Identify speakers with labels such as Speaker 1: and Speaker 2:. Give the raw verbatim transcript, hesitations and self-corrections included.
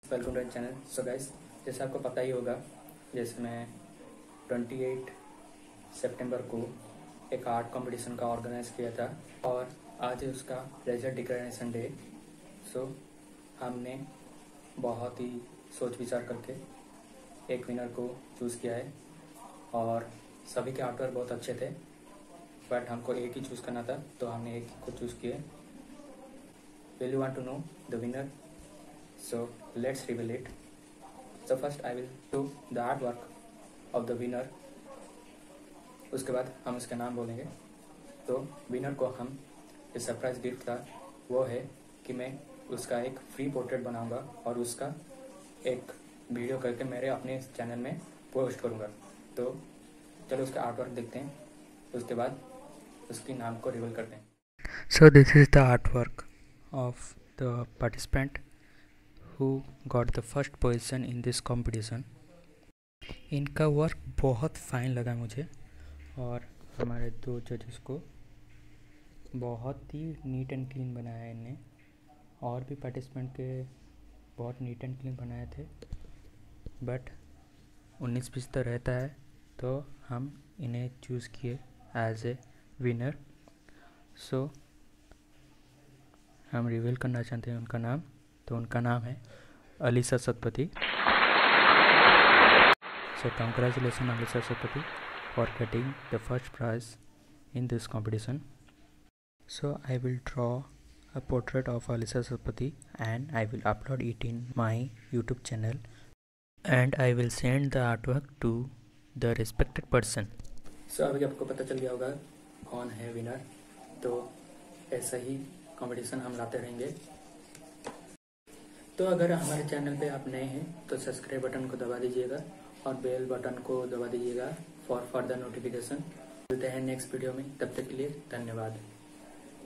Speaker 1: Welcome to channel. So guys, जैसे आपको पता ही होगा, जैसे मैं अट्ठाईस सितंबर को एक आर्ट कंपटीशन का ऑर्गेनाइज किया था और आज है उसका रिजल्ट डिक्लेरेशन डे। सो हमने बहुत ही सोच विचार करके एक विनर को चूज़ किया है और सभी के आर्टवर्क बहुत अच्छे थे, बट हमको एक ही चूज़ करना था तो हमने एक को चूज़ किया। Will you want to know the winner? So let's reveal it. So first I will do the artwork of the winner. उसके बाद हम उसका नाम बोलेंगे। तो विनर को हम जो सरप्राइज गिफ्ट था वो है कि मैं उसका एक फ्री पोर्ट्रेट बनाऊंगा और उसका एक वीडियो करके मेरे अपने चैनल में पोस्ट करूंगा। तो चलो उसका आर्टवर्क देखते हैं, उसके बाद उसकी नाम को रिवील करते हैं।
Speaker 2: So this is the artwork of the participant who got the first position in this competition. इनका वर्क बहुत फाइन लगा मुझे और हमारे दो जजेस को बहुत ही नीट एंड क्लीन बनाया है इनने। और भी पार्टिसिपेंट के बहुत नीट एंड क्लीन बनाए थे, बट उन्नीस बीस तो रहता है तो हम इन्हें चूज़ किए एज ए विनर। सो हम रिवील करना चाहते हैं उनका नाम। तो उनका नाम है Alisha Satpathy. So congratulations Alisha Satpathy for getting the first prize in this competition. So I will draw a portrait of Alisha Satpathy and I will upload it in my YouTube channel and I will send the artwork to the respected person.
Speaker 1: So so, अभी आपको पता चल गया होगा कौन है winner. तो ऐसा ही कंपटीशन हम लाते रहेंगे। तो अगर हमारे चैनल पे आप नए हैं तो सब्सक्राइब बटन को दबा दीजिएगा और बेल बटन को दबा दीजिएगा फॉर फर्दर नोटिफिकेशन। मिलते हैं नेक्स्ट वीडियो में, तब तक के लिए धन्यवाद।